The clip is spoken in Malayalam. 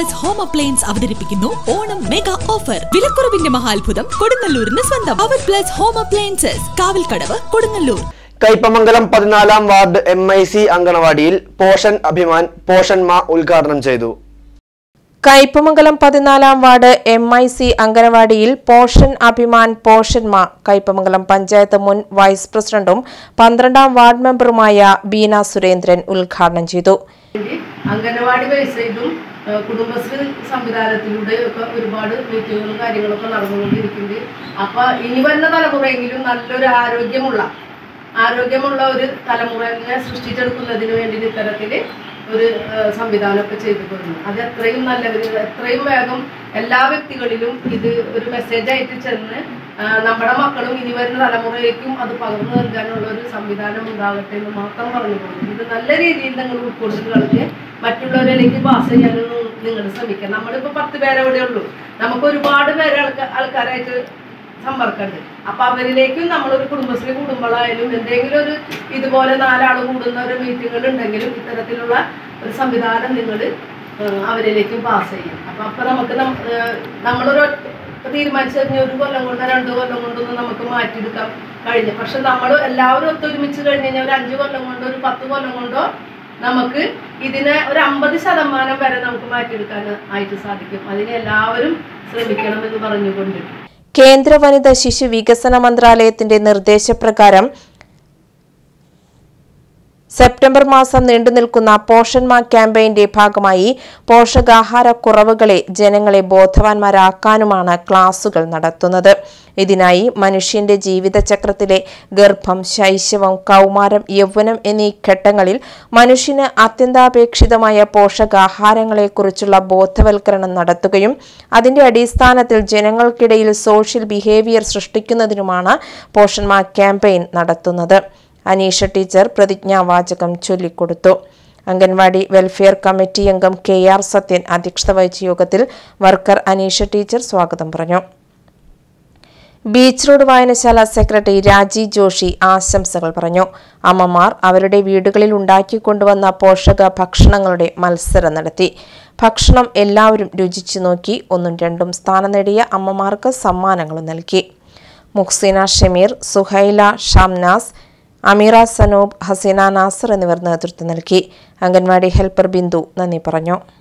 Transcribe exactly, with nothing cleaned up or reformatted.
പ്ലസ് ഹോം അപ്ലയൻസ് അവതരിപ്പിക്കുന്നു ഓണം മെഗാ ഓഫർ. വിലക്കുറവിന്റെ മഹാത്ഭുതം കൊടുങ്ങല്ലൂരിന് സ്വന്തം. അവർ plus home appliances, Kavalkadavu, Kodungallur. Kaipamangalam പതിനാലാം വാർഡ് എം ഐ സി അങ്കണവാടിയിൽ പോഷൻ അഭിമാൻ പോഷൻ മാ ഉദ്ഘാടനം ചെയ്തു. കയ്പമംഗലം പതിനാലാം വാർഡ് എം ഐ സി അങ്കണവാടിയിൽ പോഷൻ അഭിമാൻ പോഷൻ മാ കയ്പമംഗലം പഞ്ചായത്ത് മുൻ വൈസ് പ്രസിഡന്റും പന്ത്രണ്ടാം വാർഡ് മെമ്പറുമായ ബീന സുരേന്ദ്രൻ ഉദ്ഘാടനം ചെയ്തു. അംഗനവാടി ബേസ് ചെയ്തും കുടുംബശ്രീ സംവിധാനത്തിലൂടെ ഒക്കെ ഒരുപാട് മീറ്റിങ്ങുകളും കാര്യങ്ങളൊക്കെ നടന്നുകൊണ്ടിരിക്കുന്നുണ്ട്. അപ്പൊ ഇനി വരുന്ന തലമുറയെങ്കിലും നല്ലൊരു ആരോഗ്യമുള്ള ആരോഗ്യമുള്ള ഒരു തലമുറയെ സൃഷ്ടിച്ചെടുക്കുന്നതിന് വേണ്ടി ഇത്തരത്തിൽ ഒരു സംവിധാനമൊക്കെ ചെയ്തു പോരുന്നു. അത് എത്രയും നല്ല എത്രയും വേഗം എല്ലാ വ്യക്തികളിലും ഇത് ഒരു മെസ്സേജായിട്ട് ചെന്ന് നമ്മുടെ മക്കളും ഇനി വരുന്ന തലമുറയിലേക്കും അത് പകർന്നു നൽകാനുള്ള ഒരു സംവിധാനം ഉണ്ടാകട്ടെ എന്ന് മാത്രം പറഞ്ഞുകൊണ്ട് ഇത് നല്ല രീതിയിൽ നിങ്ങൾ ഉൾക്കൊണ്ടിട്ട് കളിച്ച് മറ്റുള്ളവരിലേക്ക് പാസ് ചെയ്യാനും നിങ്ങൾ ശ്രമിക്കാം. നമ്മളിപ്പോൾ പത്ത് പേരെവിടെ ഉള്ളൂ, നമുക്ക് ഒരുപാട് പേരെ ആൾക്കാർ ആൾക്കാരായിട്ട് സമ്പർക്കമുണ്ട്. അപ്പൊ അവരിലേക്കും നമ്മളൊരു കുടുംബശ്രീ കുടുംബങ്ങളായാലും എന്തെങ്കിലും ഒരു ഇതുപോലെ നാലാൾ കൂടുന്ന ഒരു മീറ്റിങ്ങുകൾ ഉണ്ടെങ്കിലും ഇത്തരത്തിലുള്ള ഒരു സംവിധാനം നിങ്ങൾ അവരിലേക്കും പാസ് ചെയ്യും. അപ്പൊ അപ്പൊ നമുക്ക് നമ്മളൊരു തീരുമാനിച്ചു കഴിഞ്ഞാൽ ഒരു കൊല്ലം കൊണ്ടോ രണ്ടു കൊല്ലം കൊണ്ടൊന്നും നമുക്ക് മാറ്റിയെടുക്കാൻ കഴിഞ്ഞു. പക്ഷെ നമ്മൾ എല്ലാവരും ഒത്തൊരുമിച്ച് കഴിഞ്ഞ് കഴിഞ്ഞാൽ ഒരു അഞ്ചു കൊല്ലം കൊണ്ടോ ഒരു പത്ത് കൊല്ലം കൊണ്ടോ നമുക്ക് ഇതിനെ ഒരു അമ്പത് ശതമാനം വരെ നമുക്ക് മാറ്റിയെടുക്കാൻ ആയിട്ട് സാധിക്കും. അതിനെ എല്ലാവരും ശ്രമിക്കണമെന്ന് പറഞ്ഞുകൊണ്ട് കേന്ദ്ര വനിതാ ശിശു വികസന മന്ത്രാലയത്തിന്റെ നിർദ്ദേശപ്രകാരം സെപ്റ്റംബർ മാസം നീണ്ടുനിൽക്കുന്ന പോഷൻ മാ ക്യാമ്പയിന്റെ ഭാഗമായി പോഷകാഹാര കുറവുകളെ ജനങ്ങളെ ബോധവാന്മാരാക്കാനുമാണ് ക്ലാസുകൾ നടത്തുന്നത്. ഇതിനായി മനുഷ്യന്റെ ജീവിതചക്രത്തിലെ ഗർഭം, ശൈശവം, കൗമാരം, യൗവനം എന്നീ ഘട്ടങ്ങളിൽ മനുഷ്യന് അത്യന്താപേക്ഷിതമായ പോഷകാഹാരങ്ങളെക്കുറിച്ചുള്ള ബോധവൽക്കരണം നടത്തുകയും അതിന്റെ അടിസ്ഥാനത്തിൽ ജനങ്ങൾക്കിടയിൽ സോഷ്യൽ ബിഹേവിയർ സൃഷ്ടിക്കുന്നതിനുമാണ് പോഷൻ മാ ക്യാമ്പയിൻ നടത്തുന്നത്. അനീഷ ടീച്ചർ പ്രതിജ്ഞാവാചകം ചൊല്ലിക്കൊടുത്തു. അംഗൻവാടി വെൽഫെയർ കമ്മിറ്റി അംഗം കെ ആർ സത്യൻ അധ്യക്ഷത വഹിച്ച യോഗത്തിൽ വർക്കർ അനീഷ ടീച്ചർ സ്വാഗതം പറഞ്ഞു. ബീച്ച് റോഡ് വായനശാല സെക്രട്ടറി രാജി ജോഷി ആശംസകൾ പറഞ്ഞു. അമ്മമാർ അവരുടെ വീടുകളിൽ ഉണ്ടാക്കിക്കൊണ്ടുവന്ന പോഷക ഭക്ഷണങ്ങളുടെ മത്സരം നടത്തി. ഭക്ഷണം എല്ലാവരും രുചിച്ചു നോക്കി. ഒന്നും രണ്ടും സ്ഥാനം നേടിയ അമ്മമാർക്ക് സമ്മാനങ്ങളും നൽകി. മുഹ്സിന ഷമീർ, സുഹൈല ഷംനാസ്, അമീറ സനൂബ്, ഹസീന നാസർ എന്നിവർ നേതൃത്വം നൽകി. അംഗൻവാടി ഹെൽപ്പർ ബിന്ദു നന്ദി പറഞ്ഞു.